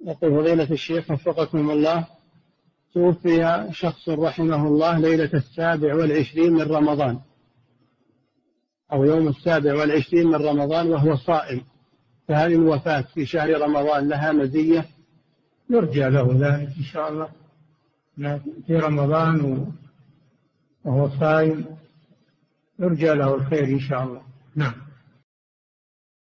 يقول فضيلة الشيخ وفقكم الله، توفي شخص رحمه الله ليلة 27 من رمضان أو يوم 27 من رمضان وهو صائم، فهل الوفاة في شهر رمضان لها مزية؟ يرجى له ذلك إن شاء الله، في رمضان وهو صائم يرجى له الخير إن شاء الله. نعم.